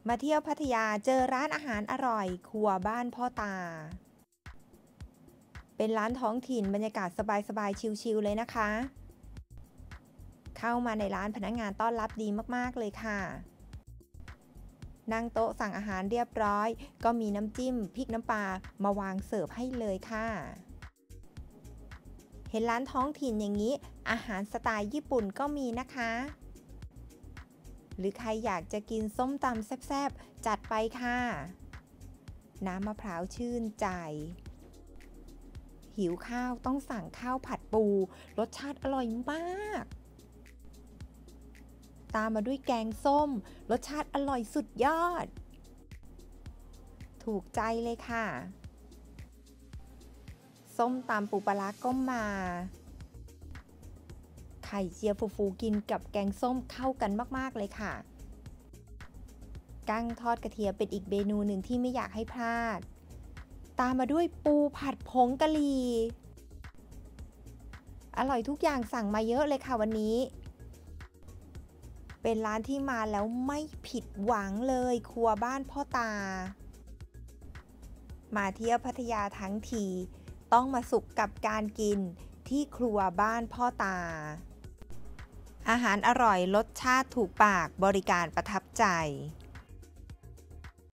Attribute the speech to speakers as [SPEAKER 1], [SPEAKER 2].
[SPEAKER 1] มาเที่ยวพัทยาเจอร้านอาหารอร่อยครัวบ้านพ่อตาเป็นร้านท้องถิ่นบรรยากาศสบายๆชิลๆเลยนะคะเข้ามาในร้านพนักงานต้อนรับดีมากๆเลยค่ะนั่งโต๊ะสั่งอาหารเรียบร้อยก็มีน้ำจิ้มพริกน้ำปลามาวางเสิร์ฟให้เลยค่ะเห็นร้านท้องถิ่นอย่างนี้อาหารสไตล์ญี่ปุ่นก็มีนะคะหรือใครอยากจะกินส้มตำแซ่บๆจัดไปค่ะน้ำมะพร้าวชื่นใจหิวข้าวต้องสั่งข้าวผัดปูรสชาติอร่อยมากตามมาด้วยแกงส้มรสชาติอร่อยสุดยอดถูกใจเลยค่ะส้มตำปูปลาร้าก็มาไข่เจียวฟูๆกินกับแกงส้มเข้ากันมากๆเลยค่ะกั้งทอดกระเทียมเป็นอีกเมนูหนึ่งที่ไม่อยากให้พลาดตามมาด้วยปูผัดผงกะหรี่อร่อยทุกอย่างสั่งมาเยอะเลยค่ะวันนี้เป็นร้านที่มาแล้วไม่ผิดหวังเลยครัวบ้านพ่อตามาเที่ยวพัทยาทั้งทีต้องมาสุขกับการกินที่ครัวบ้านพ่อตาอาหารอร่อยรสชาติถูกปากบริการประทับใจ